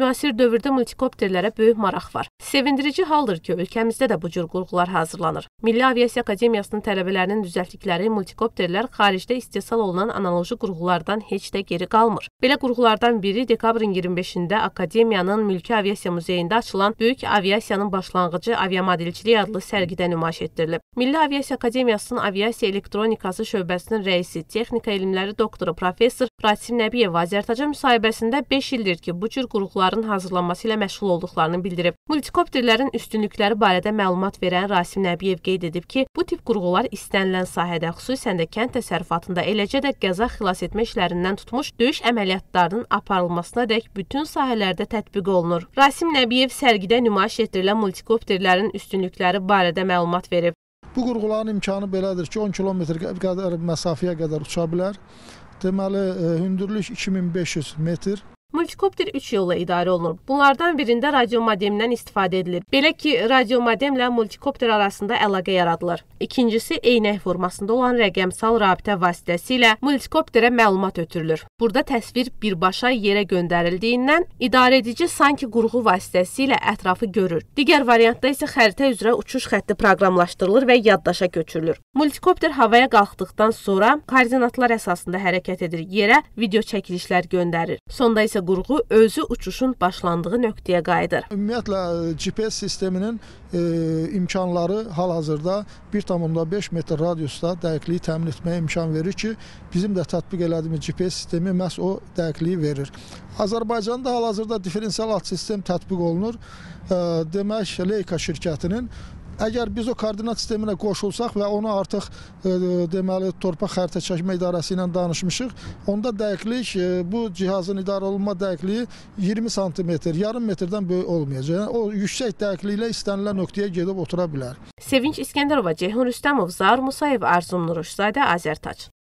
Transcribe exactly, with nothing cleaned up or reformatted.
Müasir dövrdə multikopterlərə böyük maraq var. Sevindirici haldır ki, ölkəmizdə də bu cür qurğular hazırlanır. Milli Aviasiya Akademiyasının tələbələrinin düzəltdikləri multikopterlər xaricdə istehsal olunan analoji qurğulardan heç də geri qalmır. Belə qurğulardan biri dekabrın iyirmi beşində Akademiyanın Mülki Aviasiya Muzeyində açılan Böyük Aviasiyanın Başlanğıcı Aviamodelçiliyi adlı sərgidə nümayiş etdirilib. Milli Aviasiya Akademiyasının Aviasiya Elektronikası şöbəsinin rəisi, texnika elmləri doktoru professor Rasim Nəbiyev Azərtaca müsahibəsində beş ildir ki, bu cür qurğuların hazırlanması ilə məşğul olduqlarını bildirib. Multikopterlərin üstünlükləri barədə məlumat verən Rasim Nəbiyev qeyd edib ki, bu tip qurğular istənilən sahədə, xüsusən də kənd təsərrüfatında, eləcə də qəza xilas etmə işlərindən tutmuş döyüş əməliyyatlarının aparılmasına dək bütün sahələrdə tətbiq olunur. Rasim Nəbiyev sərgidə nümayiş etdirilən multikopterlərin üstünlükləri barədə məlumat verib. Bu qurğuların imkanı belədir ki, on kilometr qədər məsafəyə qədər uça bilər. Deməli, hündürlük iki min beş yüz metr. Multikopter üç yolla idarə olunur. Bunlardan birində radiomodemdən istifadə edilir. Belə ki, radiomodemlə multikopter arasında əlaqə yaradılır. İkincisi, eynək formasında olan rəqəmsal rabitə vasitəsilə multikopterə məlumat ötürülür. Burada təsvir birbaşa yerə göndərildiyindən idarə edici sanki qurğu vasitəsilə ətrafı görür. Digər variantda isə xəritə üzrə uçuş xətti proqramlaşdırılır və yaddaşa köçürülür. Multikopter havaya qalxdıqdan sonra koordinatlar əsasında hərəkət edir. Yerə video çəkilişlər göndərir. Sonda isə qurğu özü uçuşun başlandığı nöqtəyə qayıdır. Ümumiyyətlə, G P S sisteminin e, imkanları hal-hazırda bir tam beş metr radiusda dəqiqliyi təmin etməyə imkan verir ki, bizim də tətbiq elədiyimiz G P S sistemi məhz o dəqiqliyi verir. Azərbaycanda hal-hazırda diferensial alt sistem tətbiq olunur. E, demək, Leica şirkətinin əgər biz o koordinat sisteminə qoşulsaq və onu artıq e, deməli torpaq xəritə çəkmə idarəsi ilə danışmışıq, onda dəqiqlik e, bu cihazın idarə olunma dəqiqliyi iyirmi santimetr, yarım metrdən böyük olmayacaq. Yəni, o yüksək dəqiqliklə istənilən nöqtəyə gedib otura bilər. Sevinç İskəndərova, Ceyhun Rüstəmov, Zaur Musayev, Arzum Nuruşzadə, Azərtac.